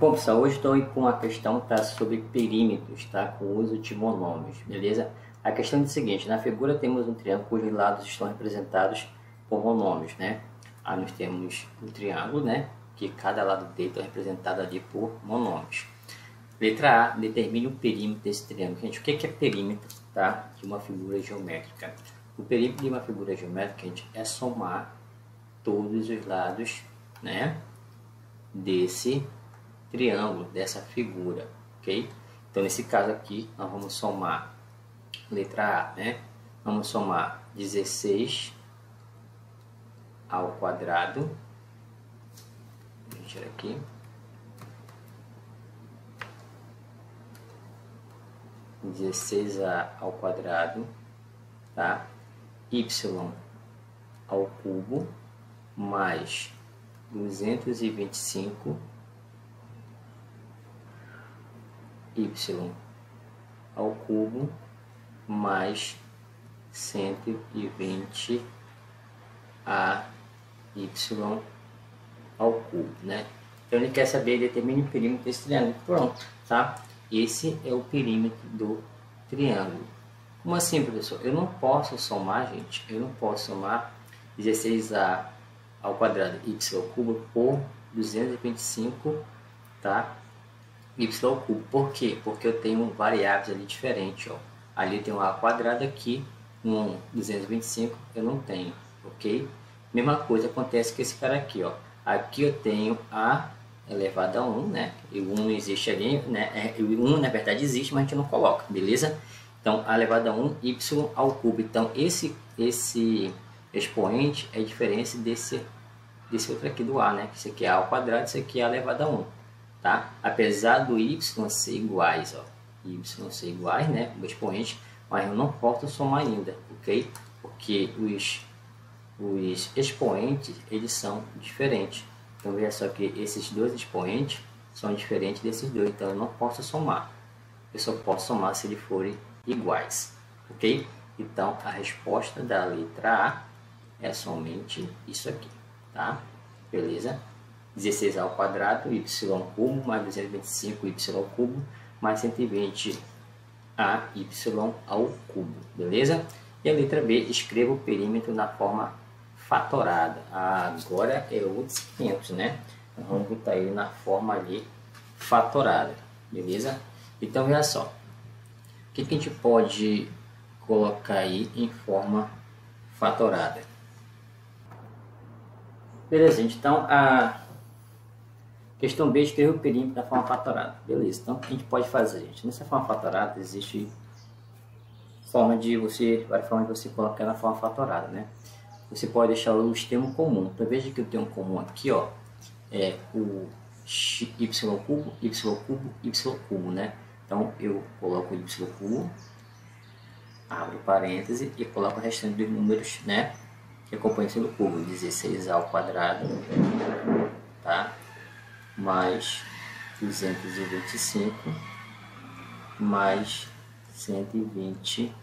Bom, pessoal, hoje estou com a questão sobre perímetros, tá? Com o uso de monômios, beleza? A questão é o seguinte: na figura temos um triângulo cujos lados estão representados por monômios, né? Aí nós temos um triângulo, né? Que cada lado dele está representado ali por monômios. Letra A, determine o perímetro desse triângulo. Gente, o que é perímetro, tá? De uma figura geométrica? O perímetro de uma figura geométrica, gente, é somar todos os lados, né? Desse triângulo, dessa figura, ok? Então, nesse caso aqui, nós vamos somar, letra A, né? Vamos somar 16 ao quadrado. Deixa eu tirar aqui. ao quadrado, tá? Y ao cubo mais 225 y ao cubo mais 120 a y ao cubo, né? Então ele quer saber, determine o perímetro desse triângulo. Pronto, tá? Esse é o perímetro do triângulo. Como assim, professor? Eu não posso somar, gente, eu não posso somar 16a ao quadrado y ao cubo por 225, tá? Y ao cubo. Por quê? Porque eu tenho variáveis ali diferentes, ó. Ali tem um a quadrado, aqui um 225 eu não tenho, ok? Mesma coisa acontece com esse cara aqui, ó. Aqui eu tenho a elevado a 1, né? E o 1 não existe ali, né? O 1 na verdade existe, mas a gente não coloca, beleza? Então, a elevado a 1, y ao cubo. Então, esse expoente é a diferença desse outro aqui do a, né? Isso aqui é a ao quadrado, isso aqui é a elevado a 1, tá? Apesar do y ser iguais, ó. Y ser iguais, né? O expoente, mas eu não posso somar ainda, ok? Porque os expoentes, eles são diferentes. Então, veja só que esses dois expoentes são diferentes desses dois, então eu não posso somar. Eu só posso somar se eles forem iguais, ok? Então, a resposta da letra A é somente isso aqui, tá? Beleza? 16 ao quadrado, y cubo, mais 225 y ao cubo, mais 120 a y ao cubo, beleza? E a letra B, escreva o perímetro na forma fatorada. Agora é outros 500, né? Então, vamos botar ele na forma ali fatorada, beleza? Então, veja só. O que a gente pode colocar aí em forma fatorada? Beleza, gente. Então, a questão B, escreva o perímetro da forma fatorada. Beleza, então o que a gente pode fazer, gente? Nessa forma fatorada existe várias formas de você colocar na forma fatorada, né? Você pode deixar o extremo comum. Então, veja que eu tenho um comum aqui, ó, é o y cubo, y cubo, y cubo, né? Então, eu coloco o y cubo, abro parêntese e coloco o restante dos números, né, que compõem esse cubo. 16 ao quadrado, tá? Mais 225 mais 120a,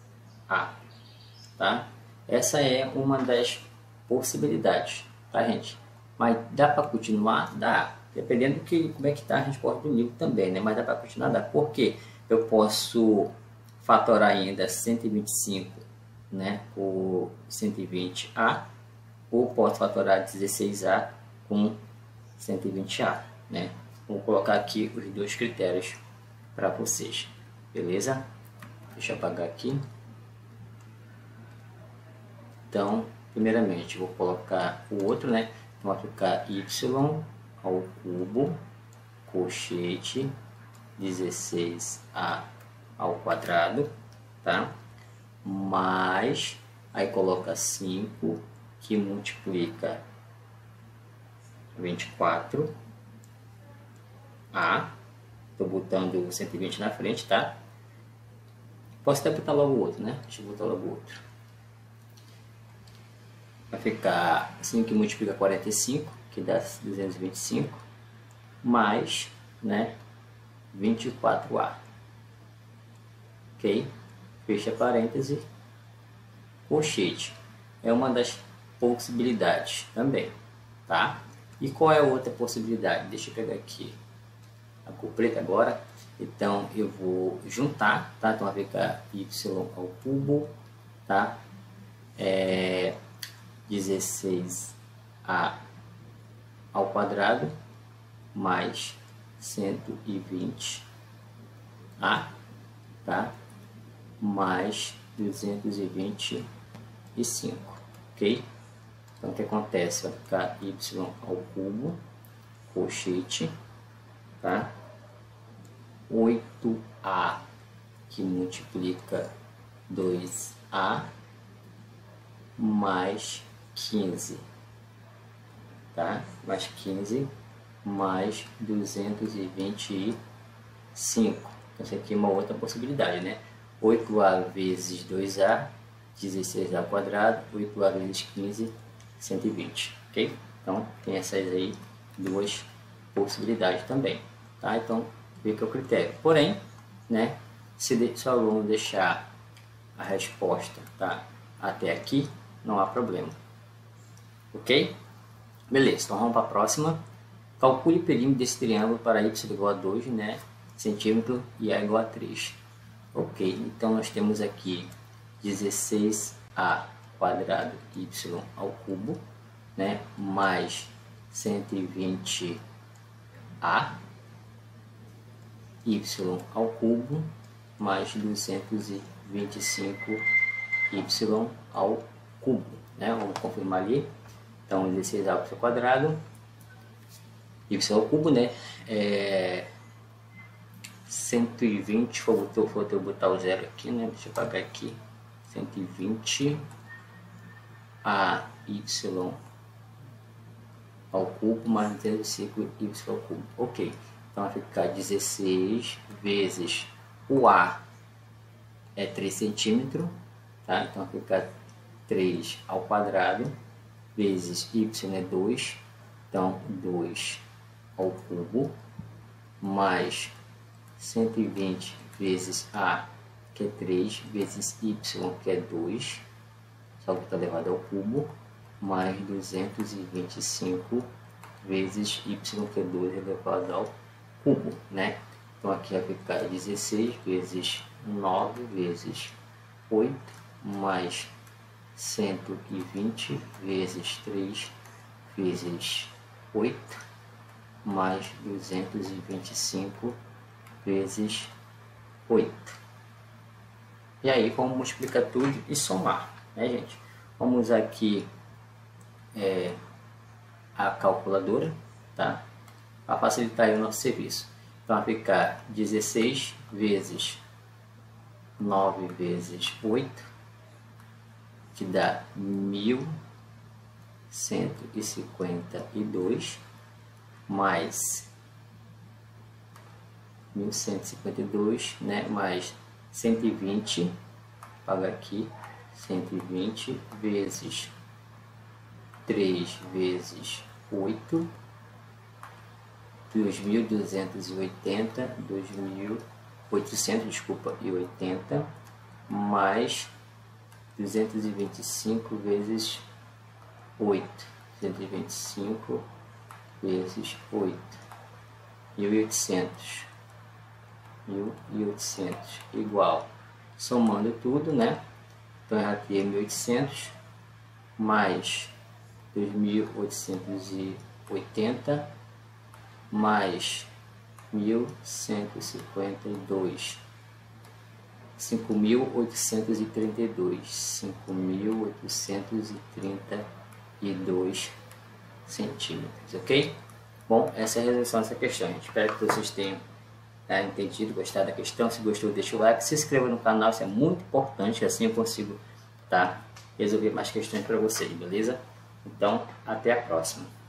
tá? Essa é uma das possibilidades, tá, gente? Mas dá para continuar? Dá. Dependendo como é que está a resposta do livro também, né? Mas dá para continuar? Dá. Por quê? Eu posso fatorar ainda 125, né, por 120a, ou posso fatorar 16a com 120a, né? Vou colocar aqui os dois critérios para vocês, beleza? Deixa eu apagar aqui. Então, primeiramente, vou colocar o outro, né? Então, vai ficar y ao cubo, colchete, 16a ao quadrado, tá? Mais, aí coloca 5, que multiplica 24a. Tô botando 120 na frente, tá? Posso até botar logo o outro, né? Deixa eu botar logo o outro. Vai ficar 5 que multiplica 45, que dá 225, mais, né, 24a. Ok? Fecha parêntese. Colchete. É uma das possibilidades também, tá? E qual é a outra possibilidade? Deixa eu pegar aqui. a cor preta agora. Então eu vou juntar, tá? Então vai ficar y ao cubo, tá? 16a ao quadrado mais 120a, tá? Mais 225, ok? Então o que acontece? Vai ficar y ao cubo, colchete, tá? 8a que multiplica 2a mais 15, tá? Mais 15 mais 225. Essa aqui é uma outra possibilidade, né? 8a vezes 2a, 16a ao quadrado, 8a vezes 15, 120, ok? Então tem essas aí duas possibilidades também, tá? Então fica o critério. Porém, né, se o aluno deixar a resposta, tá, até aqui, não há problema, ok? Beleza, então vamos para a próxima. Calcule o perímetro desse triângulo para y igual a 2, né, centímetro e a igual a 3. Ok, então nós temos aqui 16a quadrado y ao cubo, né, mais 120a y ao cubo mais 225y ao cubo, né? Vamos confirmar ali. Então 16a ao quadrado y ao cubo, né? 120, faltou botar o zero aqui, né? Deixa eu apagar aqui. 120 a y ao cubo mais 205y ao cubo. Ok, então vai ficar 16 vezes o a é 3 centímetros, tá? Então vai ficar 3 ao quadrado vezes y é 2, então 2 ao cubo mais 120 vezes a, que é 3, vezes y, que é 2, só que está elevado ao cubo, mais 225 vezes y, que é 2, elevado ao cubo, né? Então aqui vai ficar 16 vezes 9 vezes 8, mais 120 vezes 3 vezes 8, mais 225 vezes 8. E aí vamos multiplicar tudo e somar, né, gente? Vamos usar aqui a calculadora, tá? Para facilitar aí o nosso serviço. Então vai ficar 16 vezes 9 vezes 8, que dá 1152, mais 1152, né, mais 120, paga aqui, 120 vezes 3 vezes 8, 2.280, 2.800, desculpa, e 80, mais 225 vezes 8, 225 vezes 8, 1.800, 1.800 igual, somando tudo, né? Então já tem 1.800 mais 2.880 mais 1.152, 5.832 centímetros, ok? Bom, essa é a resolução dessa questão, gente. Espero que vocês tenham entendido, gostado da questão. Se gostou, deixa o like, se inscreva no canal, isso é muito importante, assim eu consigo resolver mais questões para vocês, beleza? Então, até a próxima.